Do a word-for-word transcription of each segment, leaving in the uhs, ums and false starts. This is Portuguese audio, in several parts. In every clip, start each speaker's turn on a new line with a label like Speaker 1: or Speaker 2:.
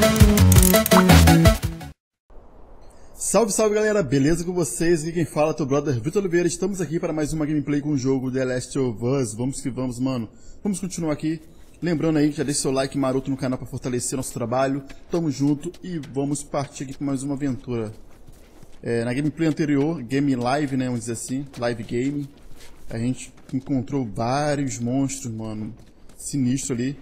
Speaker 1: Salve, salve galera, beleza com vocês? Aqui quem fala é teu brother Vitor Oliveira. Estamos aqui para mais uma gameplay com o jogo The Last of Us. Vamos que vamos, mano. Vamos continuar aqui. Lembrando aí, já deixa seu like maroto no canal para fortalecer nosso trabalho. Tamo junto e vamos partir aqui para mais uma aventura. É, na gameplay anterior, game live, né, vamos dizer assim, live game, a gente encontrou vários monstros, mano, sinistro ali.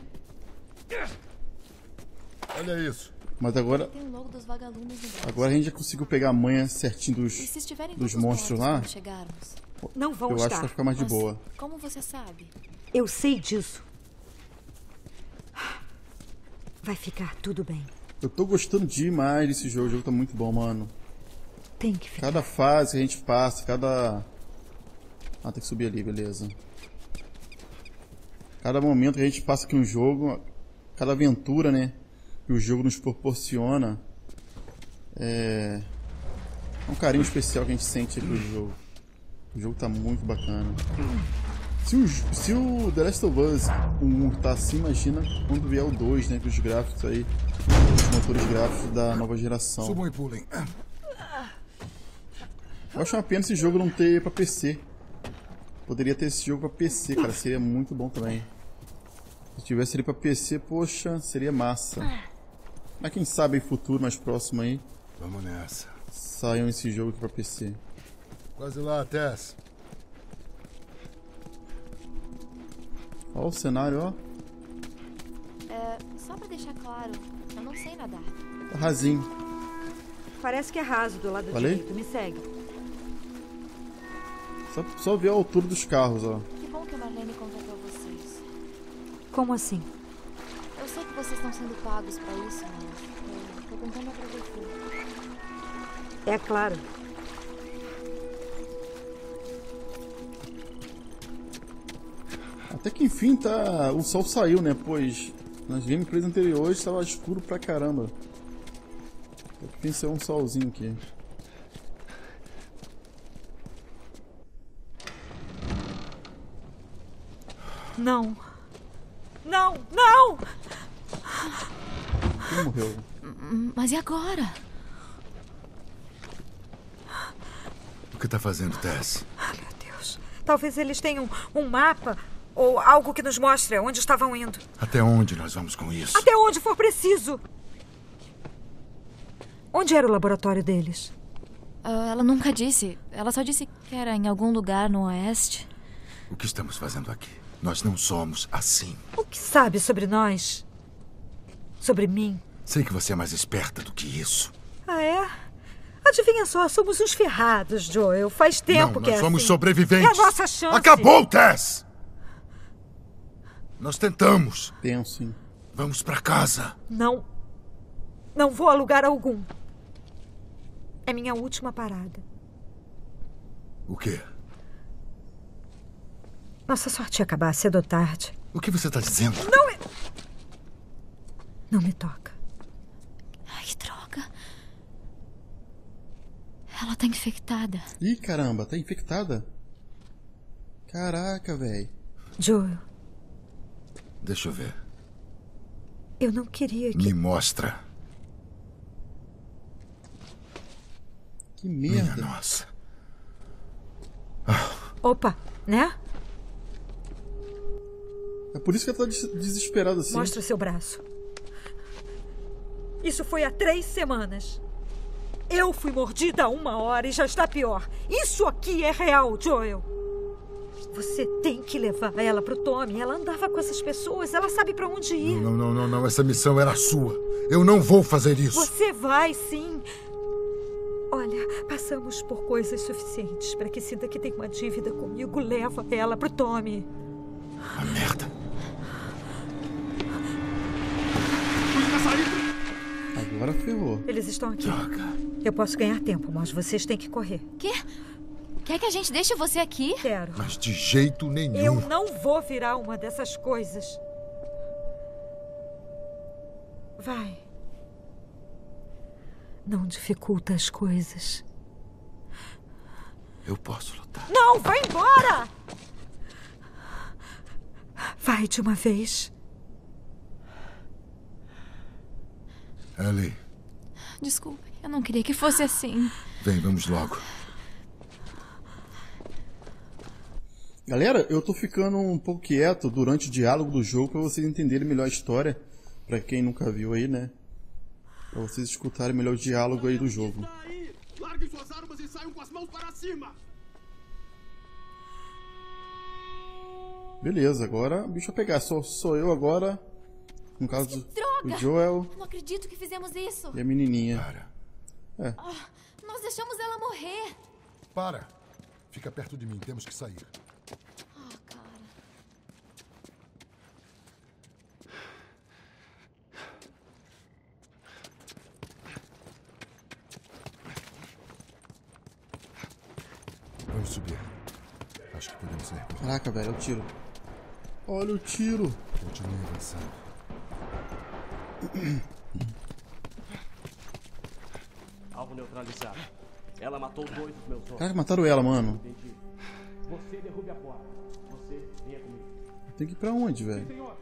Speaker 2: Olha isso.
Speaker 1: Mas agora,
Speaker 3: Tem o logo dos vagalumes no braço.
Speaker 1: agora a gente já conseguiu pegar a manha certinho dos,
Speaker 3: E se estiverem
Speaker 1: dos
Speaker 3: todos
Speaker 1: monstros
Speaker 3: mortos
Speaker 1: lá.
Speaker 3: quando chegarmos?
Speaker 4: Não vão
Speaker 1: Eu acho que
Speaker 4: estar.
Speaker 1: vai ficar mais de
Speaker 3: Mas
Speaker 1: boa.
Speaker 3: Como você sabe?
Speaker 4: Eu sei disso. Vai ficar tudo bem.
Speaker 1: Eu tô gostando demais desse jogo, o jogo tá muito bom, mano.
Speaker 4: Tem que ficar.
Speaker 1: Cada fase que a gente passa, cada... Ah, tem que subir ali, beleza. Cada momento que a gente passa aqui no jogo, cada aventura, né, que o jogo nos proporciona, é... é um carinho especial que a gente sente ali no jogo. O jogo tá muito bacana. Se o, se o The Last of Us um tá assim, imagina quando vier o dois, né, com os gráficos aí, os motores gráficos da nova geração.
Speaker 2: Subam e pulem.
Speaker 1: Eu acho uma pena esse jogo não ter pra P C. Poderia ter esse jogo pra P C, cara. Seria muito bom também. Se tivesse ele pra P C, poxa, seria massa. Mas quem sabe aí futuro mais próximo aí,
Speaker 2: Vamos nessa.
Speaker 1: saiam esse jogo aqui pra P C.
Speaker 2: Quase lá, Tess.
Speaker 1: Ó o cenário, ó.
Speaker 3: É, só pra deixar claro, eu não sei nadar.
Speaker 1: Tá rasinho.
Speaker 4: Parece que é raso do lado
Speaker 1: Falei?
Speaker 4: direito. Me segue.
Speaker 1: Só, só ver a altura dos carros, ó.
Speaker 3: Que bom que a Marlene contratou vocês.
Speaker 4: Como assim?
Speaker 3: Eu sei que vocês estão sendo pagos pra isso, mas eu tô tentando agradecer.
Speaker 4: É claro.
Speaker 1: Até que enfim tá. O sol saiu, né? Pois nas gameplays anteriores estava escuro pra caramba. Até que enfim saiu um solzinho aqui.
Speaker 4: Não. Não, não!
Speaker 1: Quem morreu?
Speaker 3: Hum, Mas e agora?
Speaker 2: O que tá fazendo, Tess?
Speaker 4: Ah, meu Deus. Talvez eles tenham um mapa ou algo que nos mostre onde estavam indo.
Speaker 2: Até onde nós vamos com isso?
Speaker 4: Até onde for preciso. Onde era o laboratório deles?
Speaker 3: Ah, ela nunca disse. Ela só disse que era em algum lugar no oeste.
Speaker 2: O que estamos fazendo aqui? Nós não somos assim.
Speaker 4: O que sabe sobre nós? Sobre mim?
Speaker 2: Sei que você é mais esperta do que isso.
Speaker 4: Ah, é? Adivinha só, somos uns ferrados, Joel. Faz tempo
Speaker 2: não,
Speaker 4: que
Speaker 2: nós
Speaker 4: é
Speaker 2: somos
Speaker 4: assim.
Speaker 2: sobreviventes.
Speaker 4: É a nossa chance.
Speaker 2: Acabou, Tess! Nós tentamos.
Speaker 1: Tenso, hein?
Speaker 2: Vamos pra casa.
Speaker 4: Não. Não vou a lugar algum. É minha última parada.
Speaker 2: O quê?
Speaker 4: Nossa sorte ia acabar cedo ou tarde.
Speaker 2: O que você tá dizendo?
Speaker 4: Não me... Não me toca.
Speaker 3: Ai, que droga. Ela tá infectada.
Speaker 1: Ih, caramba, tá infectada? Caraca, velho.
Speaker 4: Joel,
Speaker 2: Deixa eu ver.
Speaker 4: eu não queria que...
Speaker 2: Me mostra.
Speaker 1: Que
Speaker 2: Minha
Speaker 1: merda.
Speaker 2: nossa.
Speaker 4: Opa, né?
Speaker 1: É por isso que ela tá des- desesperada assim.
Speaker 4: Mostra seu braço. Isso foi há três semanas. Eu fui mordida há uma hora e já está pior. Isso aqui é real, Joel. Você tem que levar ela pro Tommy. Ela andava com essas pessoas. Ela sabe pra onde ir.
Speaker 2: Não, não, não, não. Essa missão era sua. Eu não vou fazer isso.
Speaker 4: Você vai, sim. Olha, passamos por coisas suficientes para que sinta que tem uma dívida comigo. Leva ela pro Tommy.
Speaker 2: A merda.
Speaker 1: Agora ferrou.
Speaker 4: Eles estão aqui.
Speaker 2: Droga.
Speaker 4: Eu posso ganhar tempo, mas vocês têm que correr.
Speaker 3: Quê? Quer que a gente deixe você aqui?
Speaker 4: Quero.
Speaker 2: Mas de jeito nenhum.
Speaker 4: Eu não vou virar uma dessas coisas. Vai. Não dificulta as coisas.
Speaker 2: Eu posso lutar.
Speaker 4: Não, vai embora! Vai de uma vez.
Speaker 2: Ellie.
Speaker 5: Desculpe, eu não queria que fosse assim.
Speaker 2: Vem, vamos logo.
Speaker 1: Galera, eu tô ficando um pouco quieto durante o diálogo do jogo pra vocês entenderem melhor a história. Pra quem nunca viu aí, né? Pra vocês escutarem melhor o diálogo aí do jogo.
Speaker 6: Larguem suas armas e saiam com as mãos para cima!
Speaker 1: Beleza, agora o bicho vai pegar. Sou, sou eu agora. No caso do
Speaker 5: Droga!
Speaker 1: o Joel
Speaker 5: Não acredito que fizemos isso.
Speaker 1: e a menininha.
Speaker 2: Para.
Speaker 1: É.
Speaker 5: Oh, nós deixamos ela morrer.
Speaker 7: Para! Fica perto de mim, temos que sair.
Speaker 5: Ah, cara.
Speaker 7: Vamos subir. Acho que podemos sair por lá.
Speaker 1: Caraca, velho, olha o tiro. Olha o tiro.
Speaker 7: Continue avançando.
Speaker 6: Alvo neutralizado. Ela matou dois dos meus homens.
Speaker 1: Caraca, mataram ela, mano.
Speaker 6: Entendi. Você derrube a porta. Você venha comigo.
Speaker 1: Tem que ir pra onde, velho?
Speaker 6: Senhor!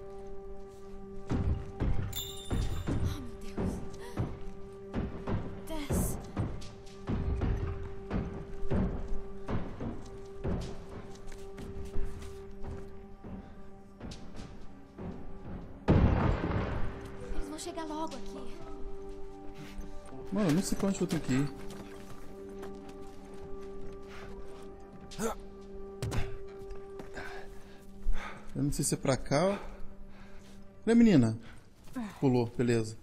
Speaker 5: Tess. Eles vão chegar logo aqui.
Speaker 1: Mano, eu não sei pra onde eu tenho que ir. Eu não sei se é pra cá ou... Cadê a menina? Pulou, beleza.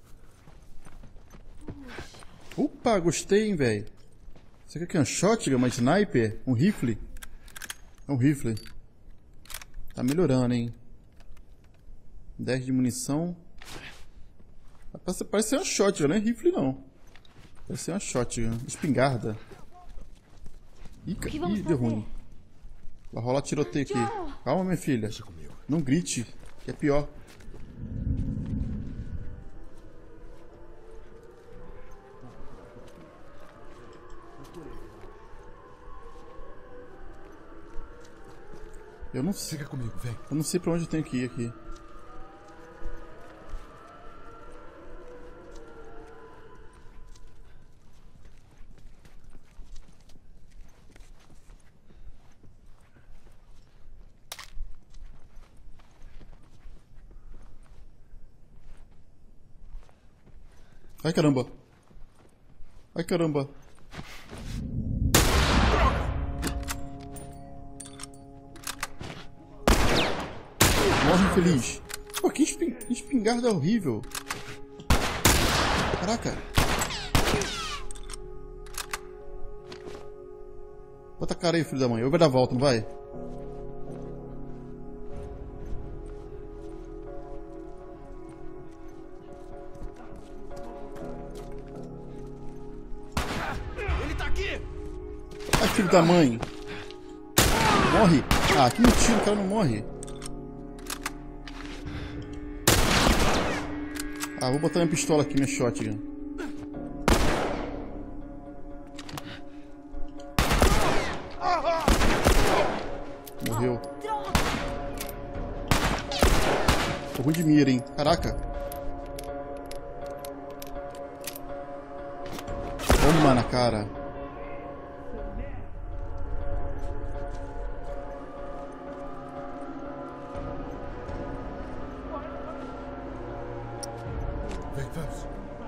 Speaker 1: Opa, gostei, hein, velho. Isso aqui é um shotgun, uma sniper? Um rifle? É um rifle. Tá melhorando, hein. dez de munição. Parece, parece ser uma shotgun, não é rifle, não. Parece ser uma shotgun. Espingarda. Ih,
Speaker 5: O que
Speaker 1: ih,
Speaker 5: vamos
Speaker 1: deu
Speaker 5: fazer?
Speaker 1: ruim. Vai rolar tiroteio aqui.
Speaker 5: Joel!
Speaker 1: Calma, minha filha.
Speaker 7: Deixa comigo.
Speaker 1: Não grite, que é pior. Eu não sei,
Speaker 7: Fica comigo, vem.
Speaker 1: eu não sei pra onde eu tenho que ir aqui. Ai, caramba. Ai, caramba. Morre infeliz. Pô, que espin- espingarda horrível. Caraca. Bota a cara aí, filho da mãe. Eu vou dar a volta, não vai?
Speaker 6: Ele tá aqui!
Speaker 1: Ai, filho da mãe. Morre. Ah, que mentira, o cara não morre. Ah, vou botar minha pistola aqui, minha shotgun. Morreu. Tô ruim de mira, hein. Caraca. Toma na cara.
Speaker 7: Vem, vamos.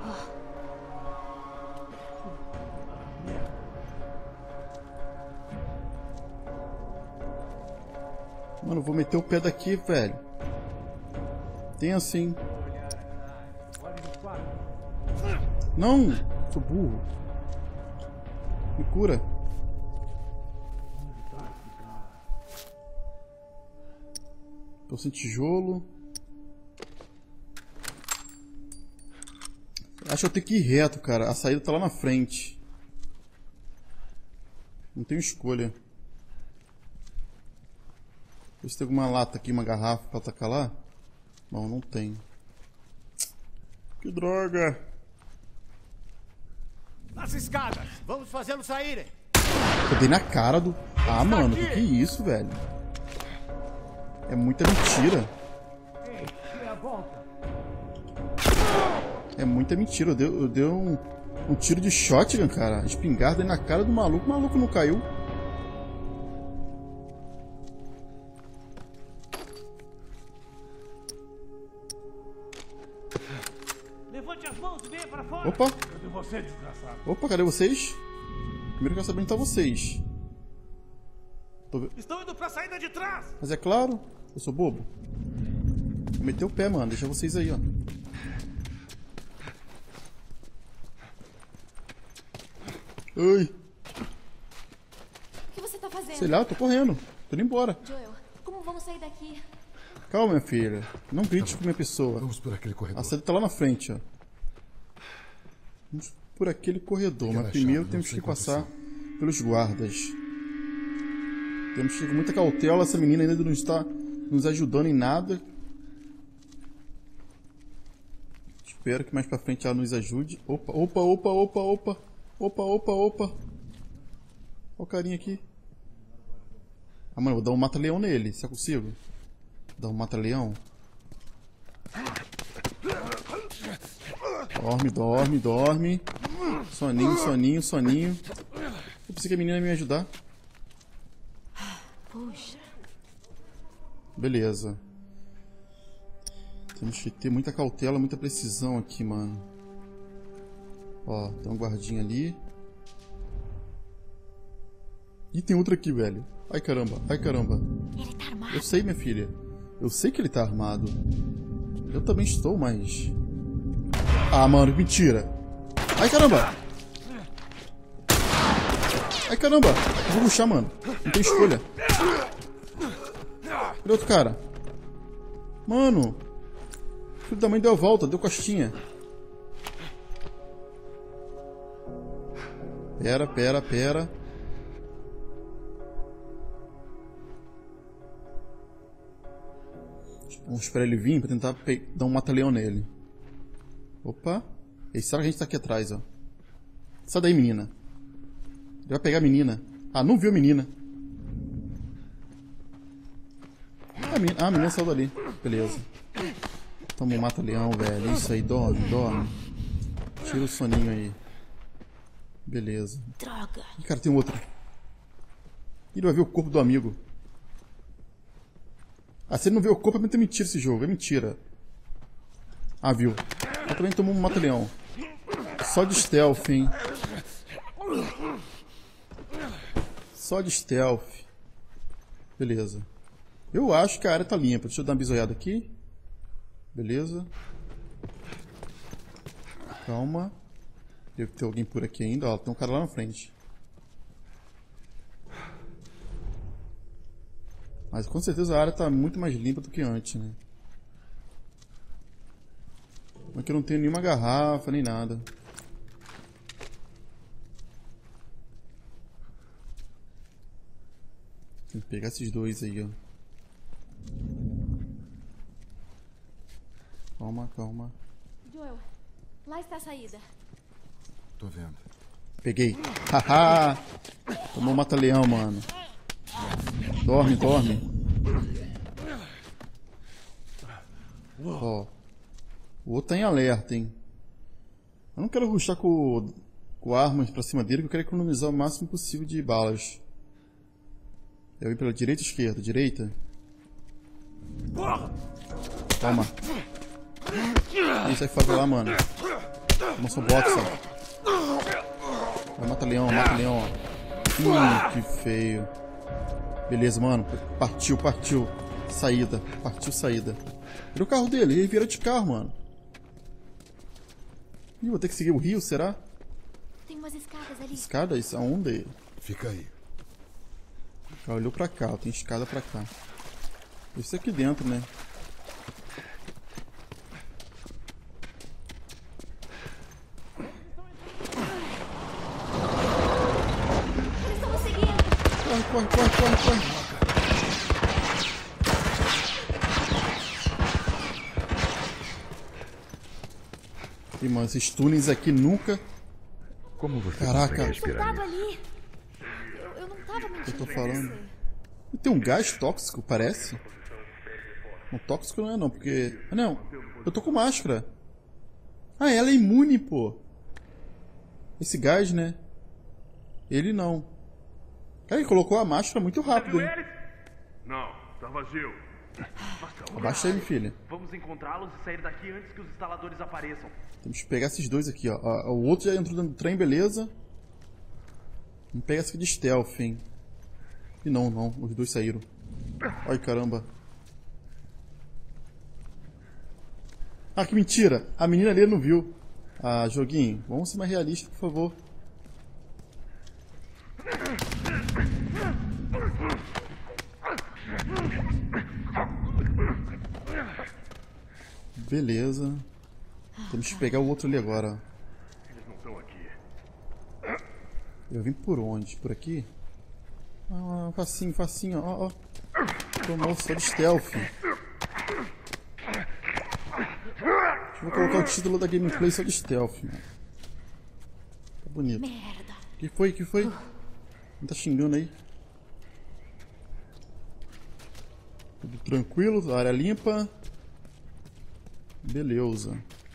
Speaker 1: Mano, eu vou meter o pé daqui, velho. Tem assim. Não! Sou burro. Me cura. Tô sem tijolo. Acho que eu tenho que ir reto, cara. A saída tá lá na frente. Não tenho escolha. Ver se tem alguma lata aqui, uma garrafa pra atacar lá. Não, não tem. Que droga!
Speaker 6: Nas escadas! Vamos fazê-los saírem!
Speaker 1: Eu dei na cara do... Ah, mano, que que é isso, velho? É muita mentira.
Speaker 6: Ei, dê a volta!
Speaker 1: É muita mentira. Eu dei, eu dei um, um tiro de shotgun, cara. Espingarda aí na cara do maluco. O maluco não caiu.
Speaker 6: Levante as mãos e venha para fora.
Speaker 1: Opa.
Speaker 6: Cadê você, desgraçado?
Speaker 1: Opa, cadê vocês? Primeiro eu quero saber onde tá vocês. Tô...
Speaker 6: Estão indo pra saída de trás.
Speaker 1: Mas é claro, eu sou bobo. Vou meter o pé, mano. Deixa vocês aí, ó. Oi.
Speaker 5: O que você tá fazendo?
Speaker 1: Sei lá, eu tô correndo. Tô indo embora.
Speaker 5: Joel, como vamos sair daqui?
Speaker 1: Calma, minha filha. Não grite com minha pessoa.
Speaker 7: Vamos por aquele corredor.
Speaker 1: A saída tá lá na frente, ó. Vamos por aquele corredor,
Speaker 7: Fica
Speaker 1: mas primeiro
Speaker 7: relaxado,
Speaker 1: temos
Speaker 7: não sei
Speaker 1: que passar
Speaker 7: quantos
Speaker 1: pelos guardas. Temos que ir com muita cautela. Essa menina ainda não está nos ajudando em nada. Espero que mais pra frente ela nos ajude. Opa, opa, opa, opa, opa. Opa, opa, opa. Olha o carinha aqui. Ah, mano, vou dar um mata-leão nele, se eu consigo. Dar um mata-leão. Dorme, dorme, dorme. Soninho, soninho, soninho. Eu pensei que a menina ia me ajudar.
Speaker 3: Puxa.
Speaker 1: Beleza. Temos que ter muita cautela, muita precisão aqui, mano. Ó, tem um guardinha ali. E tem outro aqui, velho. Ai, caramba, ai, caramba.
Speaker 5: Ele tá armado.
Speaker 1: Eu sei, minha filha. Eu sei que ele tá armado. Eu também estou, mas... Ah, mano, mentira. Ai, caramba. Ai, caramba. Eu vou rushar, mano. Não tem escolha. Cadê outro cara? Mano. O filho da mãe deu a volta, deu costinha. Pera, pera, pera. Vamos esperar ele vir pra tentar dar um mata-leão nele. Opa. E será que a gente tá aqui atrás, ó? Sai daí, menina. Ele vai pegar a menina. Ah, não viu a menina. Ah, a menina, ah, a menina saiu dali. Beleza. Toma um mata-leão, velho. Isso aí, dorme, dorme. Tira o soninho aí. Beleza.
Speaker 5: Droga.
Speaker 1: Ih, cara, tem outro. Ele vai ver o corpo do amigo. Ah, se ele não vê o corpo, é muito mentira esse jogo. É mentira. Ah, viu. Eu também tomou um mata-leão. Só de stealth, hein. Só de stealth. Beleza. Eu acho que a área tá limpa. Deixa eu dar uma bisoiada aqui. Beleza. Calma. Deve ter alguém por aqui ainda. Ó, tem um cara lá na frente. Mas com certeza a área tá muito mais limpa do que antes, né? Aqui eu não tenho nenhuma garrafa, nem nada. Tem que pegar esses dois aí, ó. Calma, calma.
Speaker 5: Joel, lá está a saída.
Speaker 7: Tô vendo.
Speaker 1: Peguei. Haha! Tomou um mata-leão, mano. Dorme, dorme. Ó. O outro tá em alerta, hein. Eu não quero rushar com, com armas pra cima dele, que eu quero economizar o máximo possível de balas. Eu ir pela direita ou esquerda? Direita? Toma. Ih, sai fora lá, mano. Toma sua boxa. Vai, mata leão, mata leão, ó. Hum, que feio. Beleza, mano. Partiu, partiu. Saída. Partiu, saída. Vira o carro dele. Ele vira de carro, mano. Ih, vou ter que seguir o rio, será?
Speaker 5: Tem umas escadas ali.
Speaker 1: Escadas? Aonde?
Speaker 7: Fica aí.
Speaker 1: Já olhou pra cá, tem escada pra cá. Isso aqui dentro, né?
Speaker 5: Eles estão nos seguindo.
Speaker 1: Corre, corre, corre, corre, corre. E, mano, esses túneis aqui nunca...
Speaker 8: Como você
Speaker 1: Caraca.
Speaker 8: consegue
Speaker 5: Eu
Speaker 8: respirar
Speaker 5: tava
Speaker 8: isso?
Speaker 5: ali. Eu, eu não tava mentindo.
Speaker 1: Eu tô
Speaker 5: pra
Speaker 1: falando.
Speaker 5: você.
Speaker 1: E tem um gás tóxico, parece. Um tóxico não é não, porque... Ah, não. Eu tô com máscara. Ah, ela é imune, pô. Esse gás, né? Ele não. Cara, ele colocou a máscara muito rápido, hein?
Speaker 8: Não, tá vazio.
Speaker 1: Abaixa aí, minha filha.
Speaker 6: Vamos encontrá-los e sair daqui antes que os instaladores apareçam.
Speaker 1: Temos que pegar esses dois aqui, ó. O outro já entrou dentro do trem, beleza. Vamos pegar esse aqui de stealth, hein. E não, não. Os dois saíram. Ai, caramba. Ah, que mentira. A menina ali não viu. Ah, joguinho. Vamos ser mais realistas, por favor. Beleza. Temos que pegar o outro ali agora.
Speaker 8: Eles não estão aqui.
Speaker 1: Eu vim por onde? Por aqui? Ah, facinho, facinho, ó, ó. Tomou só de stealth. Deixa eu colocar o título da gameplay só de stealth, mano. Tá bonito.
Speaker 5: Merda.
Speaker 1: Que foi? Que foi? Não tá xingando aí? Tudo tranquilo, área limpa. Beleza.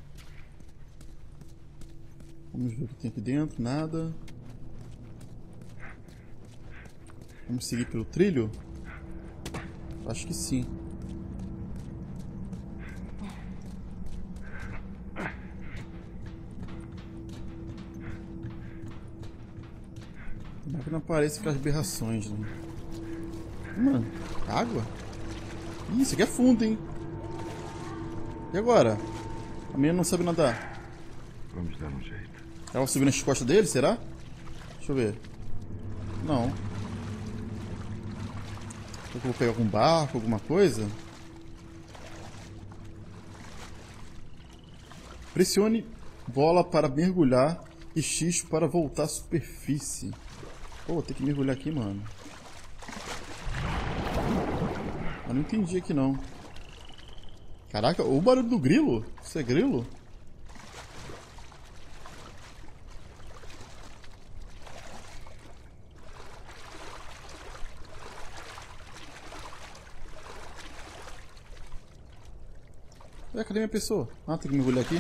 Speaker 1: Vamos ver o que tem aqui dentro. Nada. Vamos seguir pelo trilho? Acho que sim. Tomara que não apareça aquelas berrações, né? Mano, água? Ih, isso aqui é fundo, hein? E agora? A menina não sabe nadar.
Speaker 7: Vamos dar um jeito.
Speaker 1: Ela vai subir nas costas dele, será? Deixa eu ver. Não. Será que eu vou pegar algum barco, alguma coisa? Pressione bola para mergulhar e X para voltar à superfície. Pô, vou ter que mergulhar aqui, mano. Eu não entendi aqui, não. Caraca, o barulho do grilo? Isso é grilo? É, cadê minha pessoa? Ah, tem que mergulhar aqui.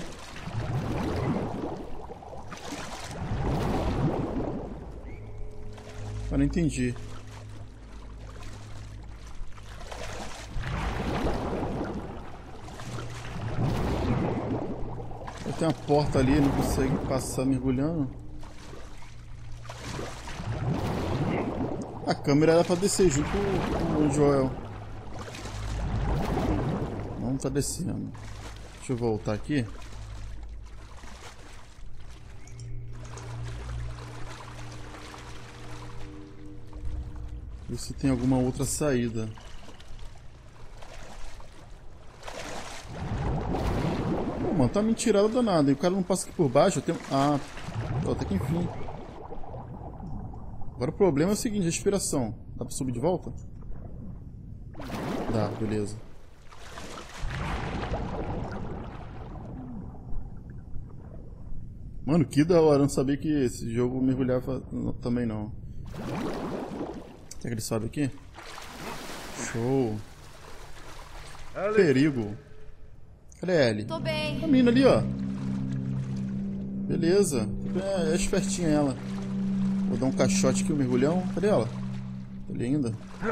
Speaker 1: Eu não entendi. Tem uma porta ali, não consegue passar mergulhando. A câmera era pra descer junto com o Joel. Não tá descendo. Deixa eu voltar aqui. Ver se tem alguma outra saída. Mano, tá mentirada danada. E o cara não passa aqui por baixo. Eu tenho... Ah, até que enfim. Agora o problema é o seguinte: respiração. Dá pra subir de volta? Dá, beleza. Mano, que da hora. Eu não sabia que esse jogo mergulhava não, também não. Será que ele sobe aqui? Show. Perigo. Cadê a Ellie?
Speaker 5: Tô bem.
Speaker 1: A menina ali, ó. Beleza. É, é espertinha ela. Vou dar um caixote aqui, o um mergulhão. Cadê ela? Tá ali ainda.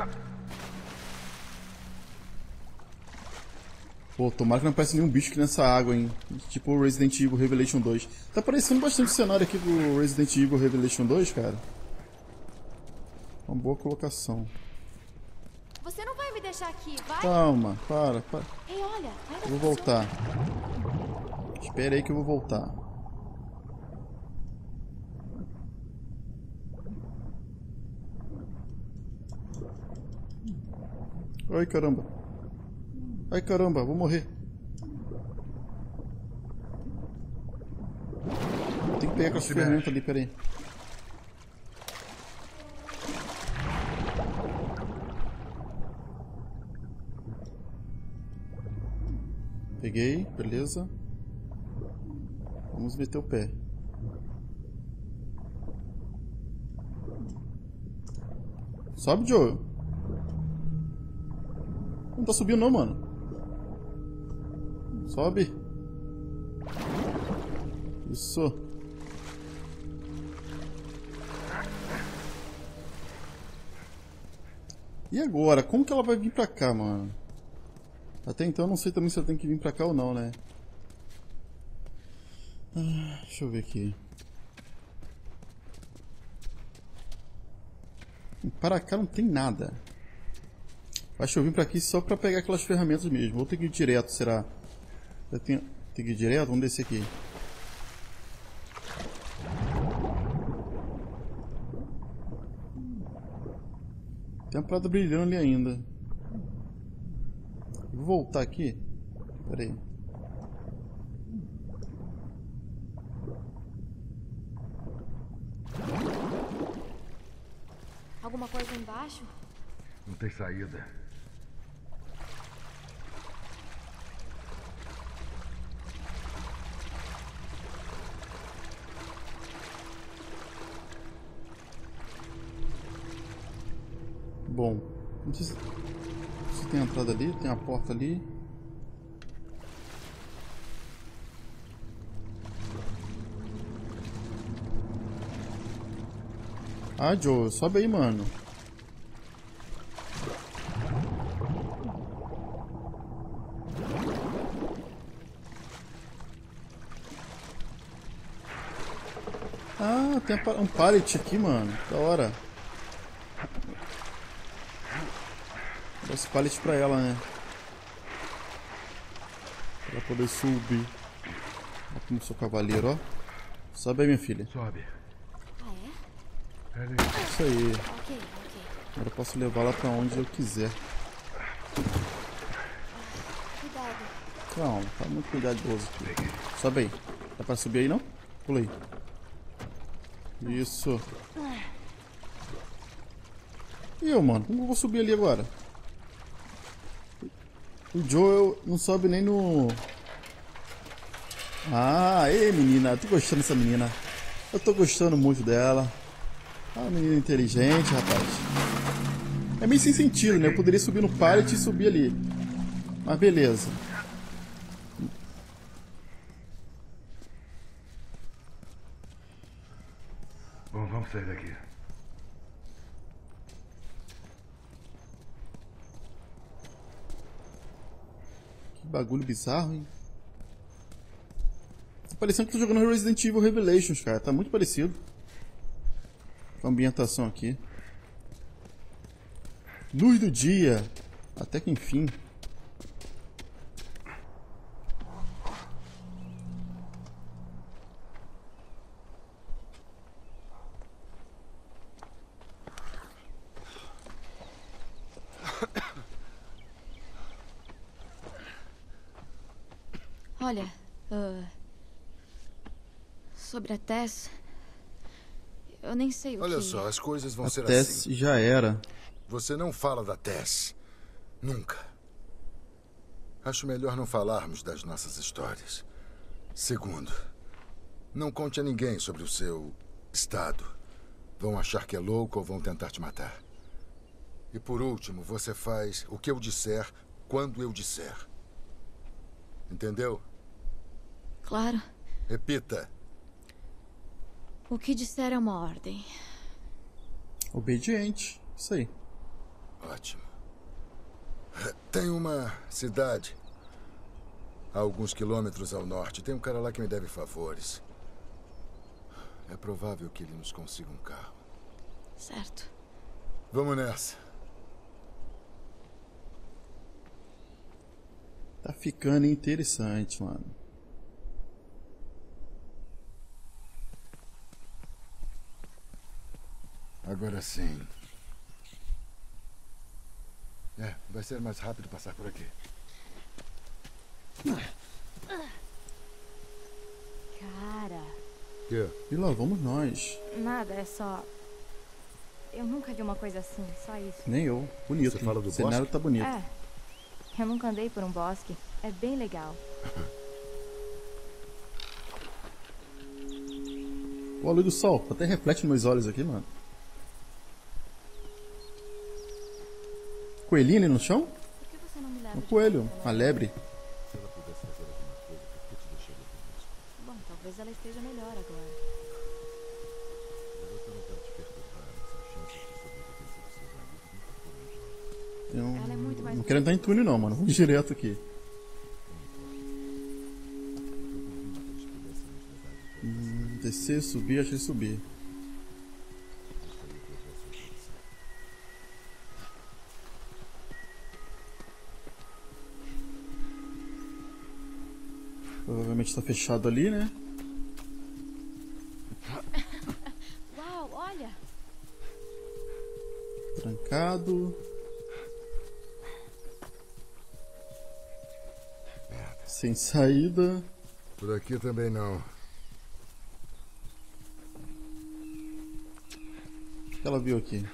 Speaker 1: Pô, tomara que não apareça nenhum bicho aqui nessa água, hein. Tipo o Resident Evil Revelation dois. Tá aparecendo bastante cenário aqui do Resident Evil Revelation dois, cara. Uma boa colocação.
Speaker 5: Você não vai me deixar aqui, vai?
Speaker 1: Calma, para, para.
Speaker 5: Ei, olha, ainda
Speaker 1: Eu vou
Speaker 5: funciona.
Speaker 1: voltar. Espera aí que eu vou voltar. Ai, caramba. Ai, caramba, vou morrer. Tem que pegar com as ferramentas ali, peraí. Peguei, beleza. Vamos meter o pé. Sobe, Joe. Não tá subindo não, mano. Sobe. Isso. E agora? Como que ela vai vir pra cá, mano? Até então eu não sei também se eu tenho que vir pra cá ou não, né? Ah, deixa eu ver aqui. Para cá não tem nada. Acho que eu vim pra aqui só pra pegar aquelas ferramentas mesmo. Vou ter que ir direto, será? Eu tenho... Tem que ir direto? Vamos descer aqui. Tem uma parada brilhando ali ainda. Vou voltar aqui. Pera aí.
Speaker 5: Alguma coisa embaixo?
Speaker 7: Não tem saída.
Speaker 1: Bom, não sei se, se tem entrada ali, tem a porta ali. Ah, Joe, sobe aí, mano. Ah, tem um pallet aqui, mano. Da hora. Dá esse pallet pra ela, né? Pra poder subir. Olha como sou cavaleiro, ó. Sobe aí, minha filha.
Speaker 7: Sobe.
Speaker 5: Ah, é?
Speaker 1: Isso aí.
Speaker 5: Ok, ok.
Speaker 1: Agora eu posso levá-la pra onde eu quiser.
Speaker 5: Cuidado.
Speaker 1: Calma, tá muito cuidadoso aqui. Sobe aí. Dá pra subir aí, não? Pula aí. Isso. E eu, mano? Como eu vou subir ali agora? O Joel não sobe nem no... Ah, ei, menina. Eu tô gostando dessa menina. Eu tô gostando muito dela. Ah, menina inteligente, rapaz. É meio sem sentido, né? Eu poderia subir no pallet e subir ali. Mas beleza.
Speaker 7: Bom, vamos sair daqui.
Speaker 1: Que bagulho bizarro, hein? Tá parecendo que eu tô jogando Resident Evil Revelations, cara. Tá muito parecido. Com a ambientação aqui. Luz do dia. Até que enfim.
Speaker 5: Olha, uh, sobre a Tess, eu nem sei o
Speaker 2: Olha
Speaker 5: que...
Speaker 2: só, as coisas vão
Speaker 1: A
Speaker 2: ser
Speaker 1: Tess
Speaker 2: assim.
Speaker 1: já era.
Speaker 2: Você não fala da Tess. Nunca. Acho melhor não falarmos das nossas histórias. Segundo, não conte a ninguém sobre o seu estado. Vão achar que é louco ou vão tentar te matar. E por último, você faz o que eu disser quando eu disser. Entendeu?
Speaker 5: Claro.
Speaker 2: Repita.
Speaker 5: O que disser é uma ordem.
Speaker 1: Obediente. Isso aí.
Speaker 2: Ótimo. Tem uma cidade a alguns quilômetros ao norte. Tem um cara lá que me deve favores. É provável que ele nos consiga um carro.
Speaker 5: Certo.
Speaker 2: Vamos nessa.
Speaker 1: Tá ficando interessante, mano.
Speaker 2: Agora sim. É, vai ser mais rápido passar por aqui.
Speaker 5: Cara,
Speaker 2: Que?
Speaker 1: E lá vamos nós.
Speaker 5: nada, é só... Eu nunca vi uma coisa assim, só isso.
Speaker 1: Nem eu. Bonito.
Speaker 2: Você fala do
Speaker 1: O cenário
Speaker 2: bosque?
Speaker 1: tá bonito.
Speaker 5: É, eu nunca andei por um bosque. É bem legal.
Speaker 1: Pô, a luz do sol. Até reflete nos meus olhos aqui, mano. Coelhinho ali no chão?
Speaker 5: Por que você não me leva
Speaker 1: Um
Speaker 5: de
Speaker 1: coelho.
Speaker 5: volta,
Speaker 1: Uma
Speaker 5: né?
Speaker 1: lebre.
Speaker 2: Se ela pudesse fazer alguma coisa, por que te deixaria conosco?
Speaker 5: Bom, Talvez ela esteja melhor agora.
Speaker 1: Eu
Speaker 5: Ela é muito mais
Speaker 1: não quero entrar em túnel não, mano. Vamos direto aqui. Hum, descer, subir, achei subir. Provavelmente tá fechado ali, né?
Speaker 5: Uau, olha!
Speaker 1: Trancado. Sem saída.
Speaker 2: Por aqui também não.
Speaker 1: O que ela viu aqui?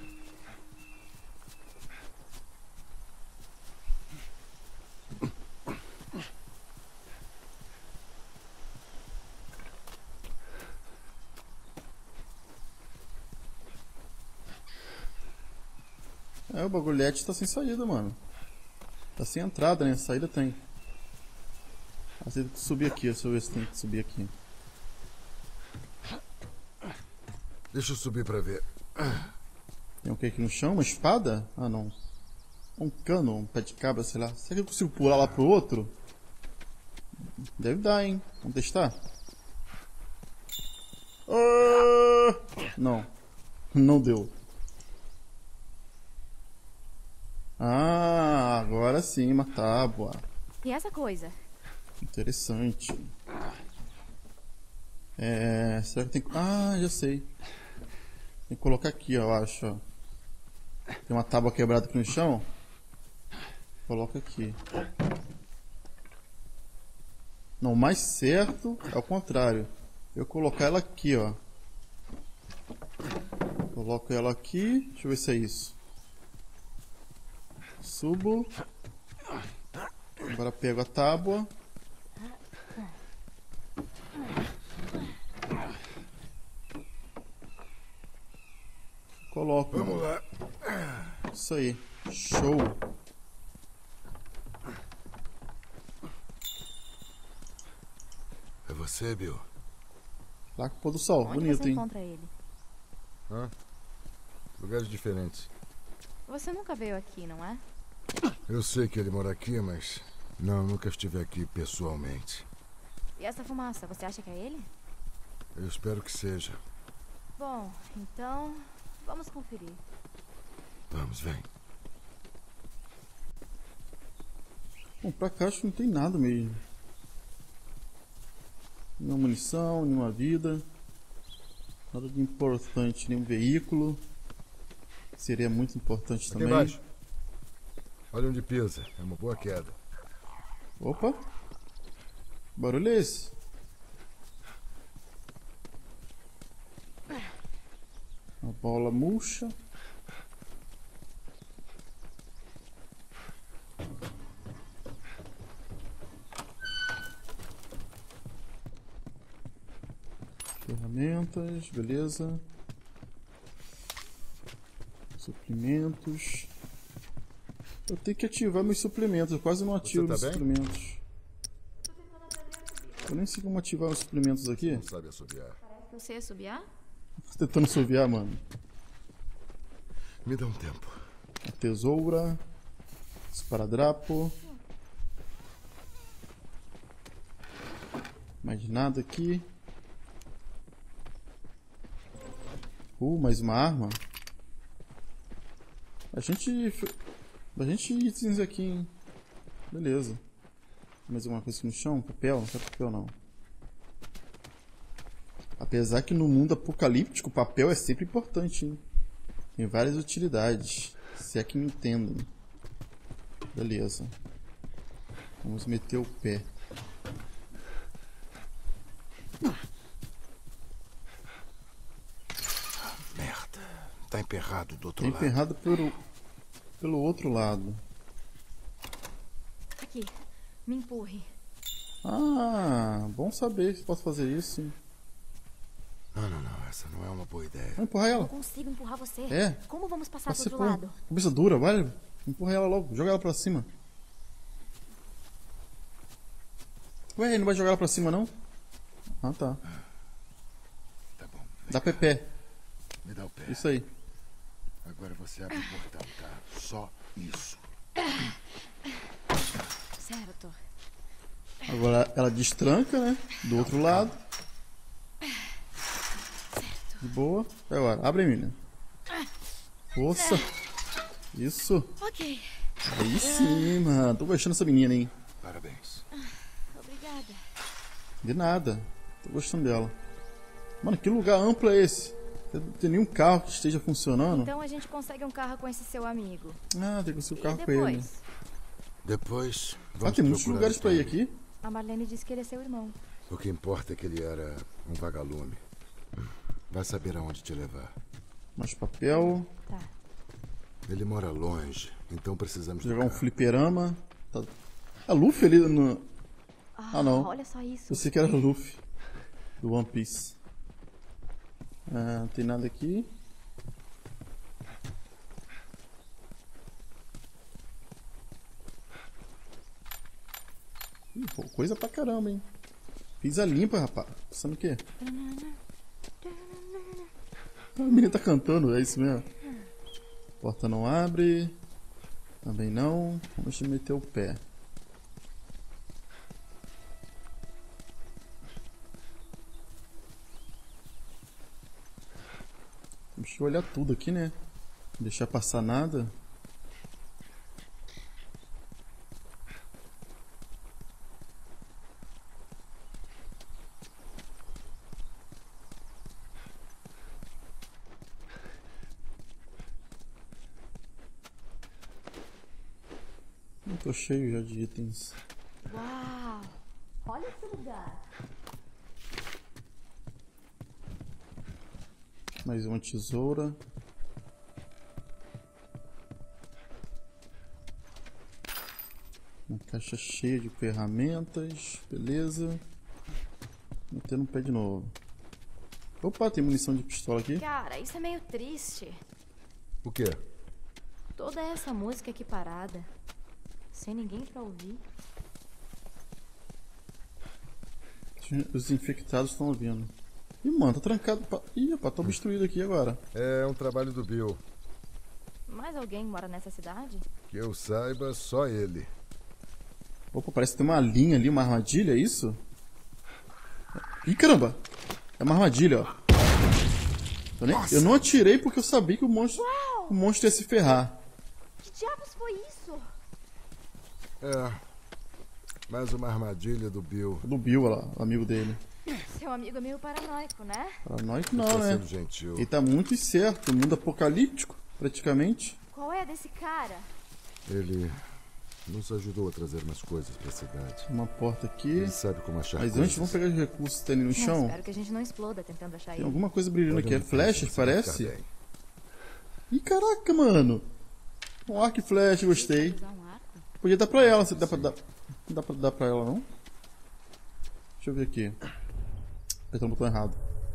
Speaker 1: É, o bagulhete tá sem saída, mano. Tá sem entrada, né? Saída tem. Ah, você tem que subir aqui, deixa eu ver se tem que subir aqui.
Speaker 2: Deixa eu subir pra ver.
Speaker 1: Tem o que aqui no chão? Uma espada? Ah, não. Um cano, um pé de cabra, sei lá. Será que eu consigo pular lá pro outro? Deve dar, hein? Vamos testar? Ah! Não. Não deu. Ah, agora sim, uma tábua.
Speaker 5: E essa coisa?
Speaker 1: Interessante. É... Será que tem que... Ah, já sei. Tem que colocar aqui, ó, eu acho. Ó. Tem uma tábua quebrada aqui no chão. Coloca aqui. Não, o mais certo é o contrário. Eu colocar ela aqui, ó. Coloco ela aqui. Deixa eu ver se é isso. Subo. Agora pego a tábua. Coloco.
Speaker 2: Vamos lá.
Speaker 1: Isso aí. Show.
Speaker 2: É você, Bill?
Speaker 1: Lá com o pôr do sol.
Speaker 5: Onde
Speaker 1: Bonito,
Speaker 5: você
Speaker 1: hein?
Speaker 5: encontra ele?
Speaker 2: Hã? Lugares diferentes.
Speaker 5: Você nunca veio aqui, não é?
Speaker 2: Eu sei que ele mora aqui, mas... Não, nunca estive aqui pessoalmente.
Speaker 5: E essa fumaça, você acha que é ele?
Speaker 2: Eu espero que seja.
Speaker 5: Bom, então... Vamos conferir.
Speaker 2: Vamos, vem.
Speaker 1: Bom, pra cá acho que não tem nada mesmo. Nenhuma munição, nenhuma vida. Nada de importante, nenhum veículo. Seria muito importante
Speaker 2: Aqui
Speaker 1: também.
Speaker 2: embaixo. Olha onde pisa. É uma boa queda.
Speaker 1: Opa! Que barulho é esse? Uma bola murcha. Ferramentas, beleza. Suprimentos. Eu tenho que ativar meus suplementos. Eu quase não ativo
Speaker 2: tá
Speaker 1: meus
Speaker 2: bem?
Speaker 1: suplementos. Eu nem sei como ativar os suplementos aqui.
Speaker 2: Não sabe assobiar.
Speaker 5: Parece que eu sei assobiar?
Speaker 1: Tô tentando assoviar, mano.
Speaker 2: Me dá um tempo.
Speaker 1: A tesoura. Esparadrapo. Mais nada aqui. Uh, mais uma arma. A gente... A gente itens aqui, hein? Beleza. Mais alguma coisa aqui no chão? Papel? Não quero papel, não. Apesar que no mundo apocalíptico, papel é sempre importante, hein? Tem várias utilidades. Se é que me entendem. Beleza. Vamos meter o pé.
Speaker 2: Merda. Tá emperrado do outro
Speaker 1: Tá
Speaker 2: lado.
Speaker 1: emperrado pelo, pelo outro lado.
Speaker 5: Aqui, me empurre.
Speaker 1: Ah, bom saber se posso fazer isso. Hein?
Speaker 2: Não, não, não. Essa não é uma boa ideia.
Speaker 1: Vamos empurrar
Speaker 5: Eu
Speaker 1: ela.
Speaker 5: consigo empurrar você.
Speaker 1: É.
Speaker 5: Como vamos passar
Speaker 1: Passa
Speaker 5: do
Speaker 1: por
Speaker 5: outro lado?
Speaker 1: cabeça dura, vai. Empurra ela logo. Joga ela pra cima. Ué, não vai jogar ela pra cima, não? Ah, tá.
Speaker 2: Tá bom.
Speaker 1: Dá pé.
Speaker 2: Me dá o pé.
Speaker 1: Isso aí.
Speaker 2: Agora você abre o portão, tá? Só isso.
Speaker 5: Certo.
Speaker 1: Agora ela destranca, né? Do outro lado. De boa. E agora? Abre, menina. Força. Isso.
Speaker 5: Ok.
Speaker 1: Aí sim, mano. Tô gostando dessa menina, hein?
Speaker 2: Parabéns.
Speaker 5: Obrigada.
Speaker 1: De nada. Tô gostando dela. Mano, que lugar amplo é esse? Não tem nenhum carro que esteja funcionando.
Speaker 5: Então a gente consegue um carro com esse seu amigo.
Speaker 1: Ah, tem que conseguir o carro
Speaker 5: e
Speaker 1: com ele.
Speaker 5: depois?
Speaker 2: Depois,
Speaker 1: Ah,
Speaker 2: vamos
Speaker 1: tem muitos
Speaker 2: procurar
Speaker 1: lugares
Speaker 2: o
Speaker 1: pra ir
Speaker 2: Tommy.
Speaker 1: aqui.
Speaker 5: A Marlene disse que ele é seu irmão.
Speaker 2: O que importa é que ele era um vagalume. Vai saber aonde te levar.
Speaker 1: Mais papel.
Speaker 5: Tá.
Speaker 2: Ele mora longe, então precisamos
Speaker 1: Jogar um
Speaker 2: carro.
Speaker 1: fliperama. Tá. A Luffy ali no...
Speaker 5: Ah,
Speaker 1: Ah, não.
Speaker 5: Olha só isso.
Speaker 1: Eu sei que era Luffy. Do One Piece. Ah, não tem nada aqui. Ih, pô, coisa pra caramba, hein? Pisa limpa, rapaz. Pensando o quê? A menina tá cantando, é isso mesmo. Porta não abre. Também não. Vamos meter o pé. Temos que olhar tudo aqui, né? Não deixar passar nada. Eu tô cheio já de itens.
Speaker 5: Uau! Olha esse lugar.
Speaker 1: Mais uma tesoura. Uma caixa cheia de ferramentas. Beleza. Metendo um pé de novo. Opa, tem munição de pistola aqui.
Speaker 5: Cara, isso é meio triste.
Speaker 2: O quê?
Speaker 5: Toda essa música aqui parada. Sem ninguém pra ouvir.
Speaker 1: Os infectados estão ouvindo. Ih, mano, tá trancado. Pa... Ih, rapaz, tá obstruído aqui agora.
Speaker 2: É um trabalho do Bill.
Speaker 5: Mais alguém mora nessa cidade?
Speaker 2: Que eu saiba, só ele.
Speaker 1: Opa, parece que tem uma linha ali, uma armadilha, é isso? Ih, caramba! É uma armadilha, ó. Eu, nem... eu não atirei porque eu sabia que o monstro, o monstro ia se ferrar.
Speaker 5: Que diabos foi isso?
Speaker 2: É. Mais uma armadilha do Bill.
Speaker 1: Do Bill, olha lá, o amigo dele.
Speaker 5: Seu amigo é meio paranoico, né?
Speaker 1: Paranoico não,
Speaker 2: Tá
Speaker 1: né?
Speaker 2: sendo gentil.
Speaker 1: Ele tá muito certo, mundo apocalíptico, praticamente.
Speaker 5: Qual é desse cara?
Speaker 2: Ele nos ajudou a trazer umas coisas pra cidade.
Speaker 1: Uma porta aqui.
Speaker 2: Ele sabe como achar
Speaker 1: Mas
Speaker 2: coisas.
Speaker 1: antes, vamos pegar os recursos que tem ali no
Speaker 5: Eu
Speaker 1: chão.
Speaker 5: espero que a gente não exploda tentando achar
Speaker 1: Tem
Speaker 5: ele.
Speaker 1: alguma coisa brilhando aqui. É
Speaker 2: Olha,
Speaker 1: flechas,
Speaker 2: você vai
Speaker 1: parece?
Speaker 2: ficar bem.
Speaker 1: Ih, caraca, mano. Um arco e flecha, gostei.
Speaker 5: Usar um arco?
Speaker 1: Podia dar pra ela, se dá pra dar. Não dá pra dar pra ela, não? Deixa eu ver aqui. Apertando o botão errado.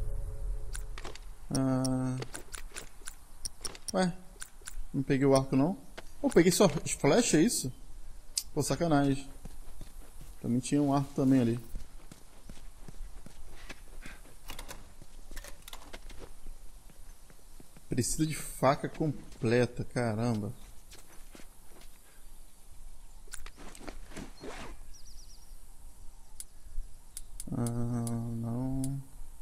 Speaker 1: Ah... Ué, não peguei o arco não? Oh, peguei só as flechas, é isso? Pô, sacanagem. Também tinha um arco também ali. Precisa de faca completa, caramba. Ah, não.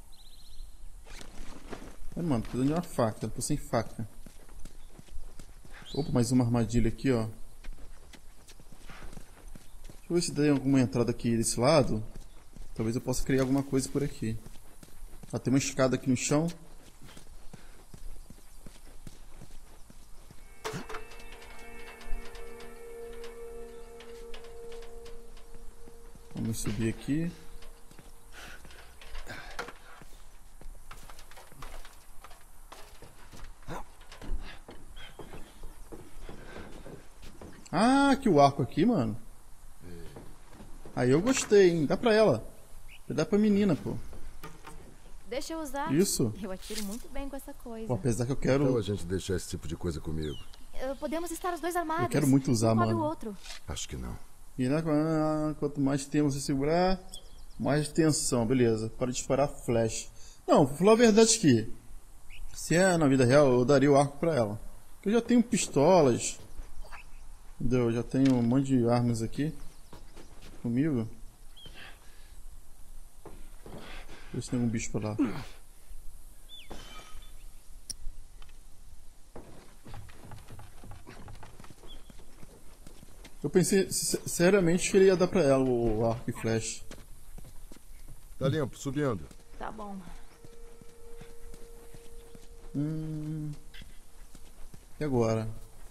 Speaker 1: É, mano, precisando de uma faca. Eu tô sem faca. Opa, mais uma armadilha aqui, ó. Deixa eu ver se tem alguma entrada aqui desse lado. Talvez eu possa criar alguma coisa por aqui. Ah, tem uma escada aqui no chão. Vamos subir aqui. Ah, que o arco aqui, mano. Aí eu gostei, hein? Dá pra ela. Dá pra menina, pô.
Speaker 5: Deixa eu usar.
Speaker 1: Isso.
Speaker 5: Eu atiro muito bem com essa coisa.
Speaker 1: Pô, apesar que eu
Speaker 2: Então
Speaker 1: quero...
Speaker 2: a gente deixar esse tipo de coisa comigo.
Speaker 5: Uh, Podemos estar os dois armados.
Speaker 1: Eu quero muito usar,
Speaker 5: um cobre
Speaker 1: mano.
Speaker 5: o outro.
Speaker 2: Acho que não.
Speaker 1: E né, quanto mais tempo você segurar, Mais tensão, beleza. Para disparar flash. Não, vou falar a verdade aqui. Se é na vida real, eu daria o arco pra ela. Porque eu já tenho pistolas. Entendeu? Eu já tenho um monte de armas aqui. Comigo. Ver se tem algum bicho pra lá. Eu pensei seriamente que ele ia dar pra ela o arco e flash.
Speaker 2: Tá limpo, subindo.
Speaker 5: Tá bom.
Speaker 1: Hum... E agora?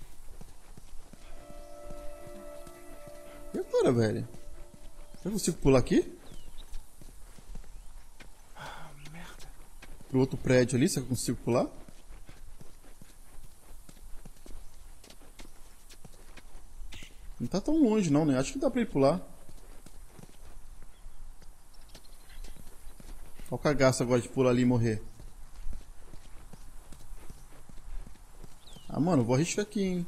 Speaker 1: E agora, velho? Eu consigo pular aqui?
Speaker 2: Ah, merda.
Speaker 1: Pro outro prédio ali, será que eu consigo pular? Não tá tão longe não, né? Acho que dá pra ir pular. Olha o cagaço agora de pular ali e morrer. Ah, mano, vou arriscar aqui, hein?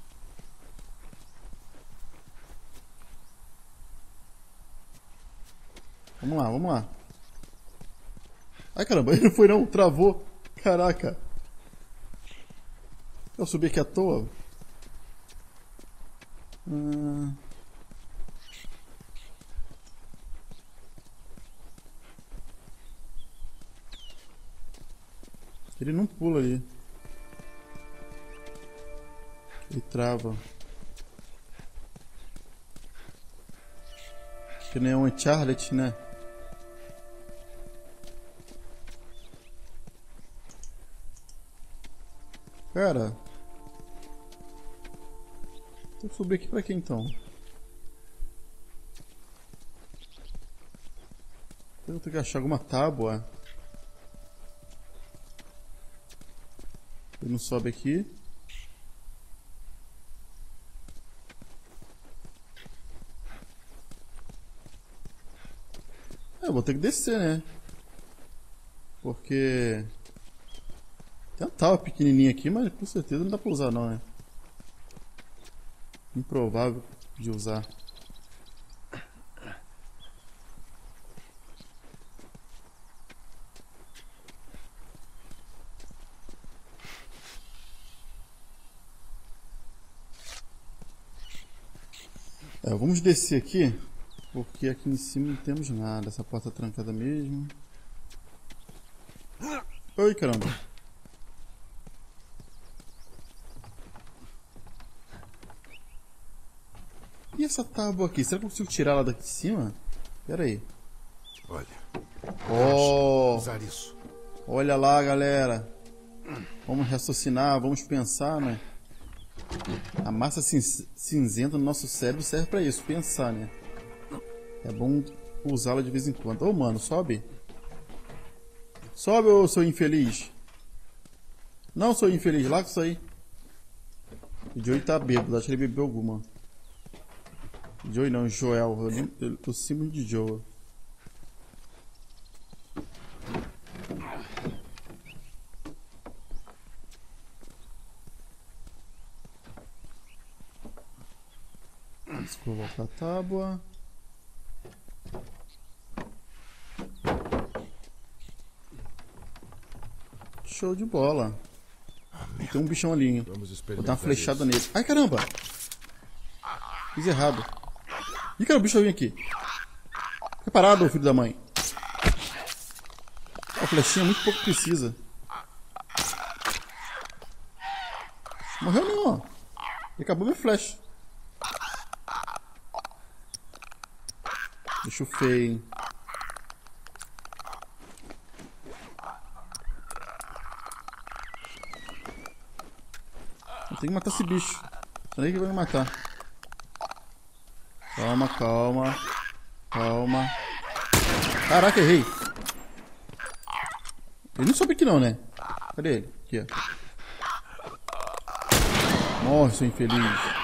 Speaker 1: Vamos lá, vamos lá. Ai, caramba, ele não foi não, travou. Caraca. Eu subi aqui à toa. Hum... Ele não pula ali. Ele trava. Que nem um Uncharted, né? Cara. Vou subir aqui pra quê então? Eu vou ter que achar alguma tábua. Ele não sobe aqui. É, eu vou ter que descer, né? Porque... Tem uma tábua pequenininha aqui, mas com certeza não dá pra usar não, né? Improvável de usar. É, vamos descer aqui, porque aqui em cima não temos nada. Essa porta tá trancada mesmo. Oi, caramba. E essa tábua aqui? Será que eu consigo tirar ela daqui de cima? Pera aí.
Speaker 2: Olha.
Speaker 1: Oh,
Speaker 2: usar isso.
Speaker 1: Olha lá, galera. Vamos raciocinar, vamos pensar, né? A massa cin- cinzenta no nosso cérebro serve pra isso, pensar, né? É bom usá-la de vez em quando. Ô, oh, mano, sobe. Sobe, ô, seu infeliz. Não, sou infeliz, lá com isso aí. O Joey tá bêbado, acho que ele bebeu alguma. Joey não, Joel. Eu lembro, eu tô cima de Joel. Vamos colocar a tábua. Show de bola. E tem um bichão ali, hein? Vou dar uma flechada nele. Ai, caramba! Fiz errado. Ih, cara, o bicho vai vir aqui. Fica parado, filho da mãe. A flechinha muito pouco precisa. Morreu não, ó. E acabou minha flecha. Bicho feio, hein? Eu tenho que matar esse bicho. Peraí que vai me matar. Calma, calma. Calma. Caraca, errei. Ele não sobe aqui não, né? Cadê ele? Aqui, ó. Morre, seu infeliz.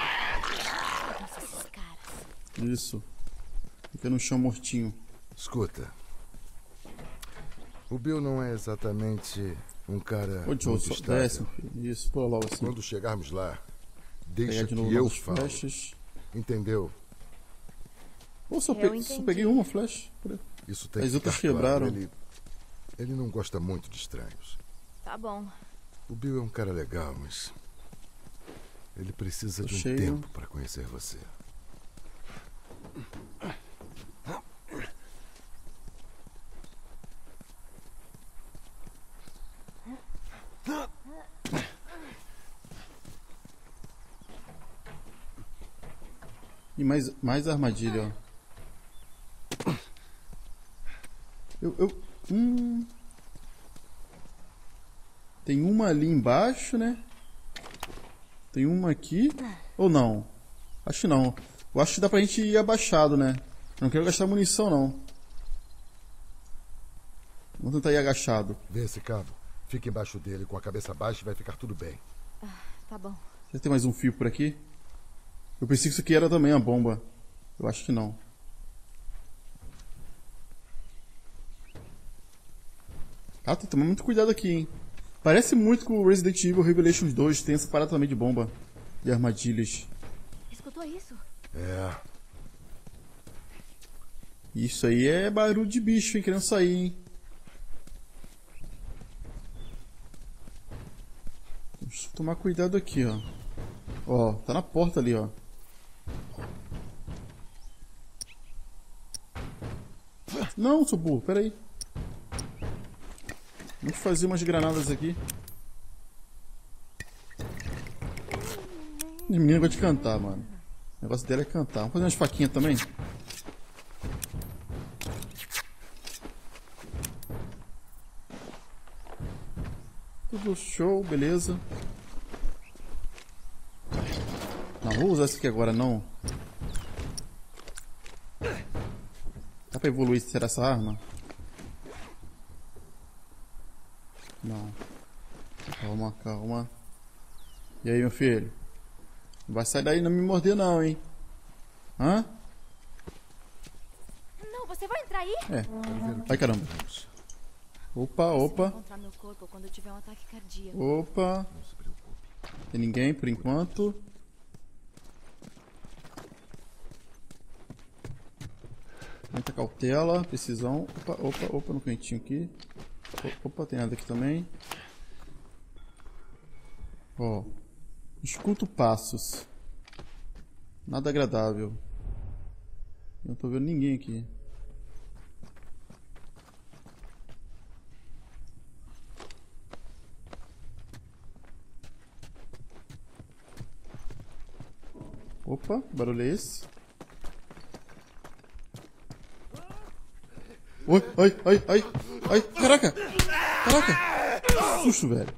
Speaker 1: Isso. Fica no chão mortinho.
Speaker 2: Escuta. O Bill não é exatamente um cara
Speaker 1: Ô, Joe,
Speaker 2: muito
Speaker 1: só
Speaker 2: estável.
Speaker 1: desce, filho. Isso, pula logo assim.
Speaker 2: Quando chegarmos lá,
Speaker 1: Pegar
Speaker 2: deixa
Speaker 1: de
Speaker 2: que
Speaker 1: novo
Speaker 2: eu
Speaker 1: as
Speaker 2: falo.
Speaker 1: flechas.
Speaker 2: Entendeu?
Speaker 1: Pô, só,
Speaker 5: Eu
Speaker 1: pe... só
Speaker 5: entendi.
Speaker 1: peguei uma flecha.
Speaker 2: Isso tem
Speaker 1: As
Speaker 2: que
Speaker 1: outras
Speaker 2: ficar claro.
Speaker 1: quebraram.
Speaker 2: Ele, ele não gosta muito de estranhos.
Speaker 5: Tá bom.
Speaker 2: O Bill é um cara legal, mas ele precisa
Speaker 1: Tô
Speaker 2: de um
Speaker 1: cheio.
Speaker 2: tempo para conhecer você.
Speaker 1: E mais, mais armadilha, ó. Eu, eu... Hum... Tem uma ali embaixo, né? Tem uma aqui. Ou não? Acho que não. Eu acho que dá pra gente ir abaixado, né? Não quero gastar munição, não. Vamos tentar ir agachado.
Speaker 2: Vê esse cabo. Fique embaixo dele com a cabeça baixa e vai ficar tudo bem.
Speaker 5: Ah, tá bom.
Speaker 1: Já tem mais um fio por aqui? Eu pensei que isso aqui era também a bomba. Eu acho que não. Ah, tem que tomar muito cuidado aqui, hein? Parece muito com o Resident Evil Revelations dois. Tem essa parada também de bomba. De armadilhas.
Speaker 5: Escutou isso?
Speaker 2: É.
Speaker 1: Isso aí é barulho de bicho, hein? Querendo sair, hein? Deixa eu tomar cuidado aqui, ó. Ó, tá na porta ali, ó. Não, seu burro, peraí. Vamos fazer umas granadas aqui. A menina gosta de cantar, mano. O negócio dela é cantar. Vamos fazer umas faquinhas também? Tudo show, beleza. Não, vou usar essa aqui agora, não. Dá pra evoluir se será essa arma? Não. Calma, calma. E aí, meu filho? Não vai sair daí e não me morder não, hein? Hã?
Speaker 5: Não, você vai entrar aí?
Speaker 1: É. Ai, caramba. Opa, opa.
Speaker 5: Vou encontrar meu corpo quando eu tiver um ataque cardíaco.
Speaker 1: Opa.
Speaker 2: Não se preocupe.
Speaker 1: Tem ninguém por enquanto. Muita cautela, precisão. Opa, opa, opa, no cantinho aqui. Opa, tem nada aqui também. Ó. Escuto passos. Nada agradável. Eu não tô vendo ninguém aqui. Opa, que barulho é esse? Oi, ai, ai, ai, ai, caraca! Caraca! Que susto, velho.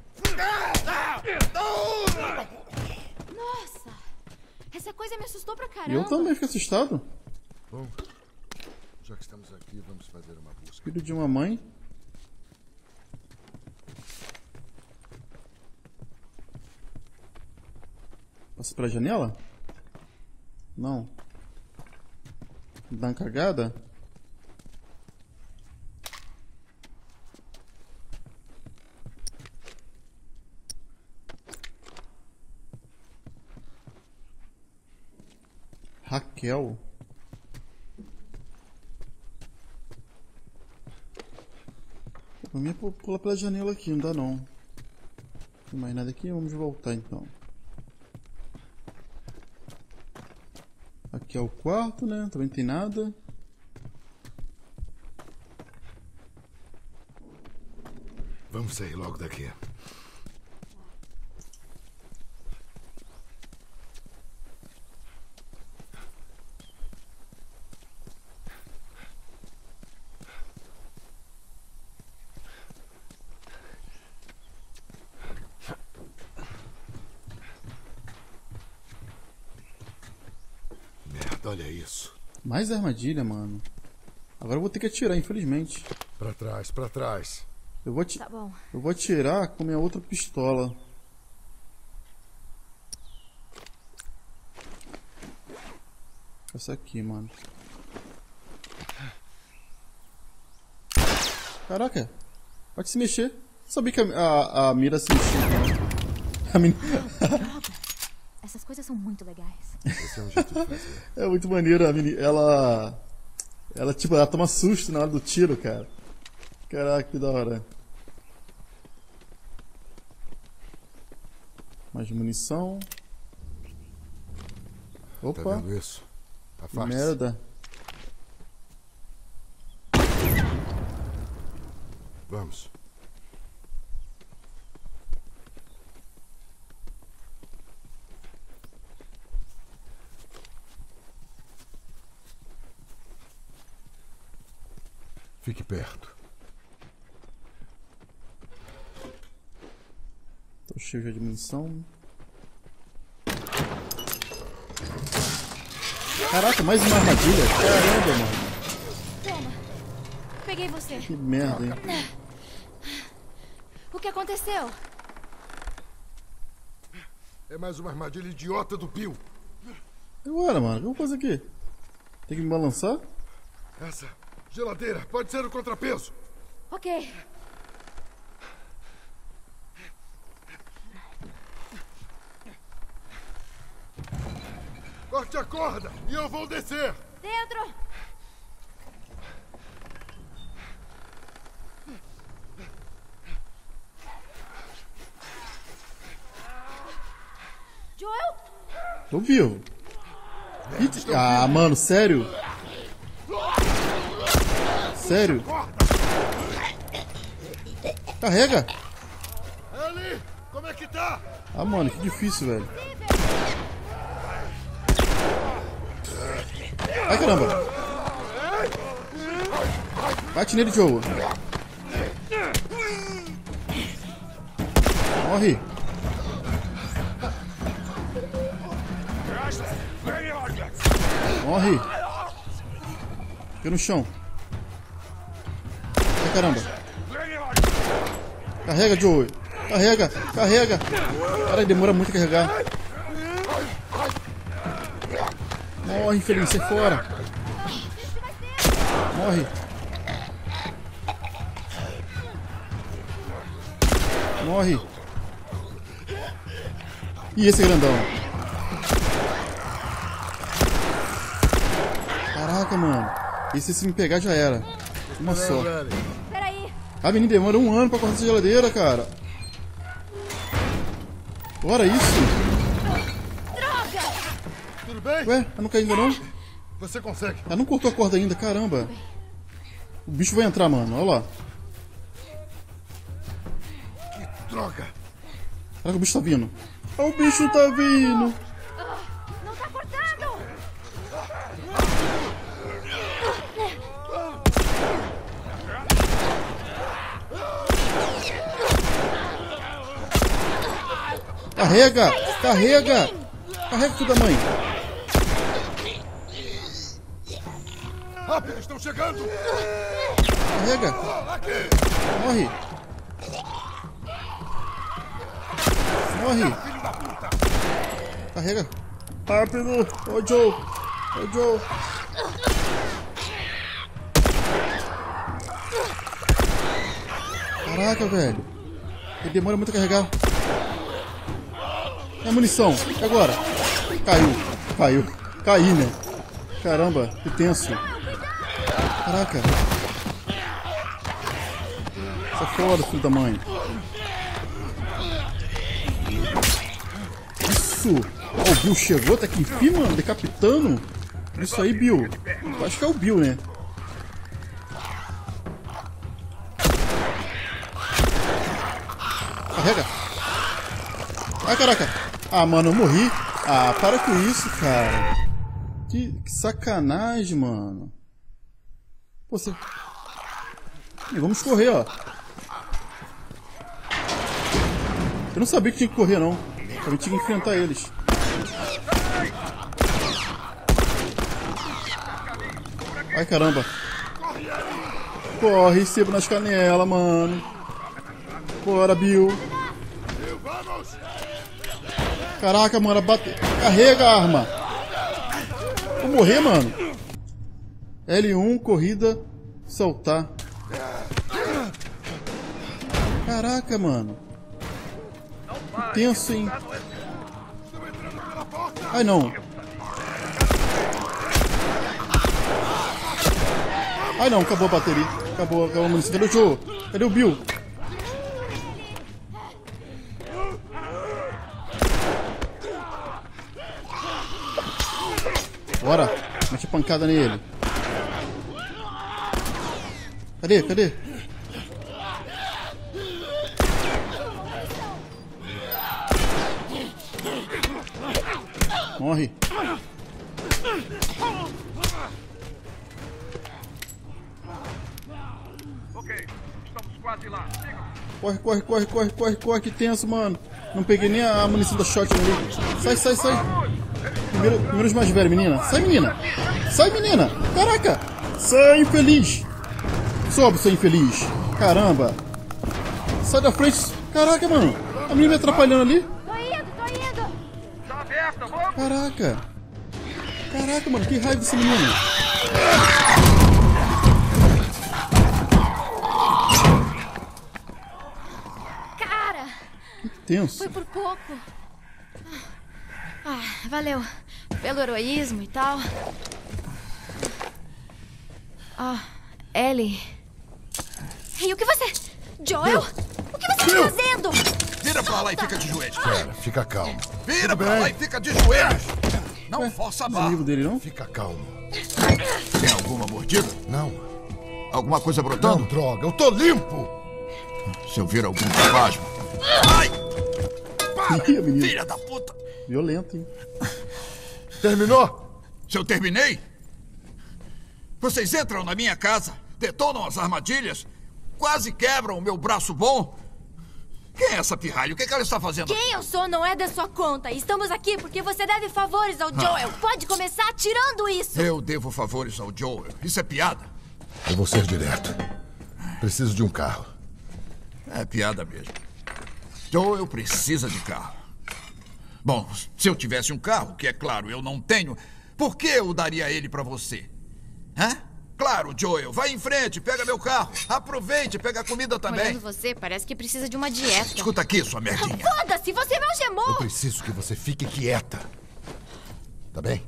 Speaker 5: Nossa! Essa coisa me assustou pra
Speaker 1: E
Speaker 5: caramba.
Speaker 1: eu também fico assustado.
Speaker 2: Bom, já que estamos aqui, vamos fazer uma busca.
Speaker 1: Filho de uma mãe. Passa pela janela? Não. Dá uma cagada? Raquel? Pra mim é pular pela janela aqui, não dá não. Não tem mais nada aqui, vamos voltar então. Aqui é o quarto, né? Também não tem nada.
Speaker 2: Vamos sair logo daqui. Merda, olha isso.
Speaker 1: Mais armadilha, mano. Agora eu vou ter que atirar, infelizmente.
Speaker 2: Pra trás, pra trás.
Speaker 1: Eu vou, ati
Speaker 5: Tá bom.
Speaker 1: eu vou atirar com minha outra pistola. Essa aqui, mano. Caraca. Pode se mexer. Não sabia que a, a, a mira se mexia, não. A min...
Speaker 5: Essas coisas são muito legais.
Speaker 2: Esse é um jeito de fazer.
Speaker 1: É muito maneiro, a meni... ela... Ela, tipo, ela toma susto na hora do tiro, cara. Caraca, que da hora. Mais munição. Opa.
Speaker 2: Tá vendo isso?
Speaker 1: Que
Speaker 2: Afaste-se.
Speaker 1: merda.
Speaker 2: Vamos. Fique perto.
Speaker 1: Tô cheio já de munição. Caraca, mais uma armadilha. Caramba, mano.
Speaker 5: Toma. Peguei você.
Speaker 1: Que merda, hein?
Speaker 5: O que aconteceu?
Speaker 2: É mais uma armadilha idiota do Bill.
Speaker 1: Agora, mano, o que eu vou fazer aqui? Tem que me balançar?
Speaker 2: Essa geladeira pode ser o contrapeso.
Speaker 5: Ok.
Speaker 2: Corte a corda e eu vou descer.
Speaker 5: Dentro. Joel?
Speaker 1: Tô vivo. Ih, ah, mano, sério? Sério? Carrega!
Speaker 2: Ellie, como é que tá?
Speaker 1: Ah, mano, que difícil, velho. Ai, caramba! Bate nele, Joe. Morre! Morre! Fica no chão. Ai, caramba! Carrega, Joe! Carrega! Carrega! Cara, demora muito a carregar. Morre, infeliz, sai fora! Morre! Morre! E esse grandão? Caraca, mano. Esse se me pegar já era. Uma só.
Speaker 5: Peraí.
Speaker 1: A menina demora um ano pra cortar essa geladeira, cara. Bora isso?
Speaker 2: Tudo bem?
Speaker 1: Ué, ela não caiu ainda não?
Speaker 2: Você consegue.
Speaker 1: Ela não cortou a corda ainda, caramba. O bicho vai entrar, mano, olha lá.
Speaker 2: Droga.
Speaker 1: Caraca, o bicho tá vindo. Olha o bicho tá vindo.
Speaker 5: Não tá cortando.
Speaker 1: Carrega, carrega. Carrega, filho da mãe.
Speaker 2: Rápido, estão chegando.
Speaker 1: Carrega. Morre. Morre. Carrega. Rápido. Ô, Joe. Ô, Joe. Caraca, velho. Ele demora muito a carregar. E a munição? E agora? Caiu. Caiu. Caí, né? Caramba, que tenso. Caraca. Sai fora, filho da mãe. Isso. Oh, o Bill chegou, tá aqui enfim, mano, decapitando. Isso aí, Bill. Eu acho que é o Bill, né? Carrega. Ai, caraca. Ah, mano, eu morri. Ah, para com isso, cara. Que, que sacanagem, mano. Pô, você... E vamos correr, ó. Eu não sabia que tinha que correr, não. Eu tinha que enfrentar eles. Ai, caramba. Corre, recebo nas canelas, mano. Bora, Bill. Caraca, mano, bate... Carrega a arma. Vou morrer, mano. L um, corrida, saltar. Caraca, mano. Que tenso, hein? Ai, não. Ai não, acabou a bateria. Acabou, acabou a munição. Cadê o Joe? Cadê o Bill? Bora, mete pancada nele. Cadê? Cadê? Morre.
Speaker 8: Ok, estamos quase lá.
Speaker 1: Corre, corre, corre, corre, corre, corre, que tenso, mano. Não peguei nem a munição da shot ali. Sai, sai, sai. Primeiro, primeiro os mais velhos, menina. Sai, menina. Sai, menina. Caraca. Sai, infeliz. Sobe, seu infeliz. Caramba. Sai da frente. Caraca, mano. A menina me atrapalhando ali.
Speaker 5: Tô indo, tô indo.
Speaker 8: Tá aberta, vamos!
Speaker 1: Caraca. Caraca, mano. Que raiva dessa menina.
Speaker 5: Cara,
Speaker 1: Que tenso.
Speaker 5: foi por pouco. Ah, valeu pelo heroísmo e tal. Ah, Ellie. E o que você... Joel? O que você está fazendo?
Speaker 9: Vira pra lá e fica de joelhos.
Speaker 2: Pera, fica calmo.
Speaker 9: Vira pra lá e fica de joelhos. Não
Speaker 1: Ué,
Speaker 9: força a
Speaker 1: não é amigo
Speaker 9: barra.
Speaker 1: dele, não?
Speaker 2: Fica calmo.
Speaker 9: Tem alguma mordida?
Speaker 2: Não.
Speaker 9: Alguma coisa
Speaker 2: Não,
Speaker 9: brotando?
Speaker 2: droga, eu tô limpo!
Speaker 9: Se eu vir algum espasmo... Ai!
Speaker 1: Ih, a menina.
Speaker 9: Filha da puta!
Speaker 1: Violento, hein?
Speaker 2: Terminou?
Speaker 9: Se eu terminei? Vocês entram na minha casa, detonam as armadilhas, quase quebram o meu braço bom. Quem é essa pirralha? O que, é que ela está fazendo?
Speaker 5: Quem eu sou não é da sua conta. Estamos aqui porque você deve favores ao Joel. Pode começar tirando isso.
Speaker 9: Eu devo favores ao Joel. Isso é piada?
Speaker 2: Eu vou ser direto. Preciso de um carro.
Speaker 9: É piada mesmo. Joel precisa de carro. Bom, se eu tivesse um carro, que é claro, eu não tenho, por que eu daria ele pra você? Hã? Claro, Joel, vai em frente, pega meu carro. Aproveite, pega a comida também.
Speaker 5: Olhando você, parece que precisa de uma dieta.
Speaker 9: Escuta aqui, sua merdinha.
Speaker 5: Foda-se, você me algemou.
Speaker 2: Eu preciso que você fique quieta. Tá bem?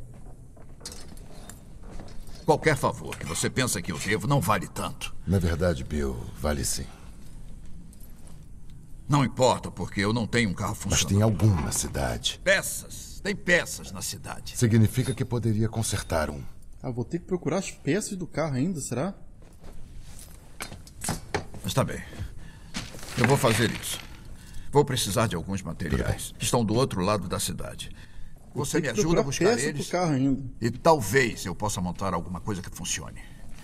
Speaker 9: Qualquer favor que você pensa que eu devo não vale tanto.
Speaker 2: Na verdade, Bill, vale sim.
Speaker 9: Não importa, porque eu não tenho um carro
Speaker 2: Mas
Speaker 9: funcionando.
Speaker 2: tem algum na cidade.
Speaker 9: Peças. Tem peças na cidade.
Speaker 2: Significa que poderia consertar um.
Speaker 1: Ah, vou ter que procurar as peças do carro ainda, será?
Speaker 9: Mas tá bem. Eu vou fazer isso. Vou precisar de alguns materiais. Estão do outro lado da cidade. Você me
Speaker 1: Tem que
Speaker 9: ajuda a
Speaker 1: procurar
Speaker 9: buscar
Speaker 1: peça
Speaker 9: eles.
Speaker 1: pro carro ainda.
Speaker 9: E talvez eu possa montar alguma coisa que funcione.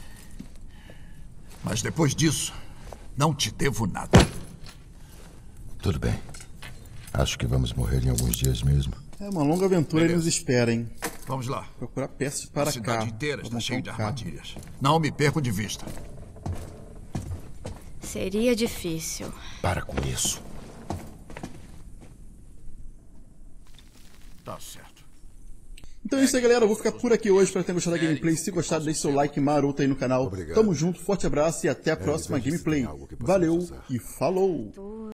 Speaker 9: Mas depois disso, não te devo nada.
Speaker 2: Tudo bem. Acho que vamos morrer em alguns dias mesmo.
Speaker 1: É uma longa aventura que
Speaker 9: Beleza.
Speaker 1: nos espera, hein?
Speaker 9: Vamos lá.
Speaker 1: Procurar peças para
Speaker 9: A cidade
Speaker 1: carro.
Speaker 9: inteira
Speaker 1: pra
Speaker 9: está
Speaker 1: montar
Speaker 9: cheia
Speaker 1: um
Speaker 9: de
Speaker 1: carro.
Speaker 9: armadilhas. Não me perco de vista.
Speaker 5: Seria difícil.
Speaker 2: Para com isso.
Speaker 9: Tá certo.
Speaker 1: Então é isso aí, galera. Eu vou ficar por aqui hoje. Espero que tenham gostado da gameplay. Se gostar, deixe seu like maroto aí no canal.
Speaker 2: Obrigado.
Speaker 1: Tamo junto, forte abraço e até a próxima
Speaker 2: veja se
Speaker 1: gameplay.
Speaker 2: tem algo que possa
Speaker 1: Valeu
Speaker 2: usar.
Speaker 1: e falou!